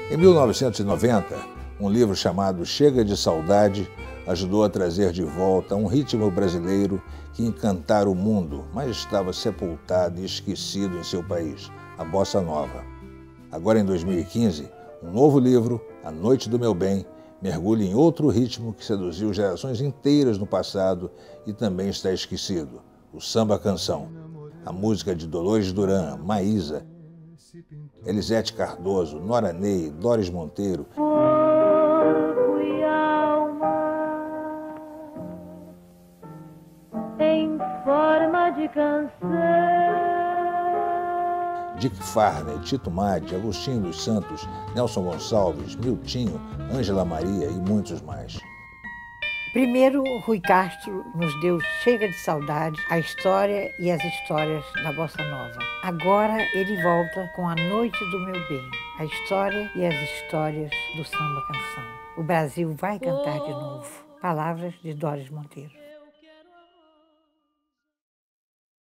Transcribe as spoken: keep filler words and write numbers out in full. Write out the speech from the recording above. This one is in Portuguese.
Em mil novecentos e noventa, um livro chamado Chega de Saudade ajudou a trazer de volta um ritmo brasileiro que encantara o mundo, mas estava sepultado e esquecido em seu país, a Bossa Nova. Agora, em dois mil e quinze, um novo livro, A Noite do Meu Bem, mergulha em outro ritmo que seduziu gerações inteiras no passado e também está esquecido, o samba-canção. A música de Dolores Duran, Maísa, Elisete Cardoso, Nora Ney, Doris Monteiro. Corpo e alma em forma de canção. Dick Farney, Tito Madi, Agostinho dos Santos, Nelson Gonçalves, Miltinho, Ângela Maria e muitos mais. Primeiro, Rui Castro nos deu Chega de Saudade, a história e as histórias da Bossa Nova. Agora ele volta com A Noite do Meu Bem, a história e as histórias do samba-canção. O Brasil vai cantar de novo. Palavras de Doris Monteiro.